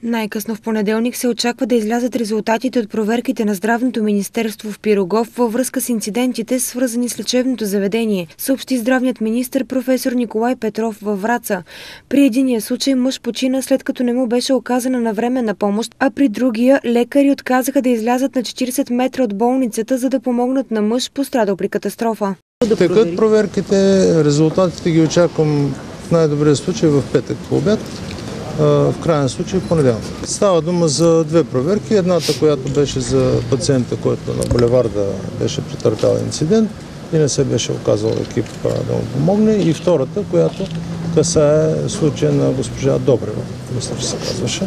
Най-късно в понеделник се очаква да излязат резултатите от проверките на Здравното министерство в Пирогов във връзка с инцидентите, свързани с лечебното заведение, съобщи здравният министър професор Николай Петров във Враца. При единия случай мъж почина, след като не му беше оказана навременна помощ, а при другия лекари отказаха да излязат на 40 метра от болницата, за да помогнат на мъж, пострадал при катастрофа. Текат проверките, резултатите ги очаквам в най-добрия случай в петък по обяд. В крайен случай в понеделник. Става дума за две проверки. Едната, която беше за пациента, който на булеварда беше претърпял инцидент и не се беше оказал екип да му помогне. И втората, която касае случая на госпожа Добрева, мисля, че се казваше.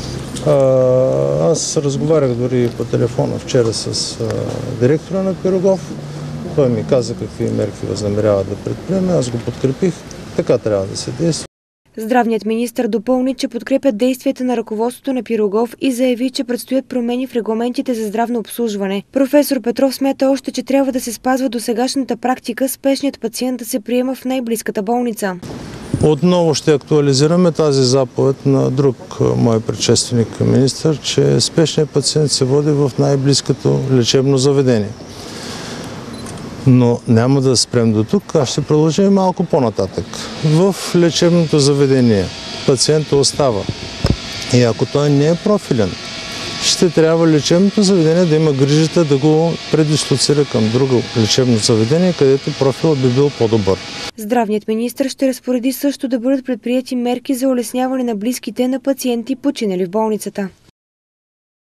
Аз разговарях дори по телефона вчера с директора на Пирогов. Той ми каза какви мерки възнамерява да предприеме. Аз го подкрепих. Така трябва да се действа. Здравният министър допълни, че подкрепят действията на ръководството на Пирогов и заяви, че предстоят промени в регламентите за здравно обслужване. Професор Петров смята още, че трябва да се спазва досегашната практика спешният пациент да се приема в най-близката болница. Отново ще актуализираме тази заповед на друг мой предшественик министър, че спешният пациент се води в най-близкото лечебно заведение. Но няма да спрем до тук, аз ще продължим малко по-нататък. В лечебното заведение пациентът остава и ако той не е профилен, ще трябва лечебното заведение да има грижата да го предислоцира към друго лечебно заведение, където профилът би бил по-добър. Здравният министър ще разпореди също да бъдат предприети мерки за улесняване на близките на пациенти, починали в болницата.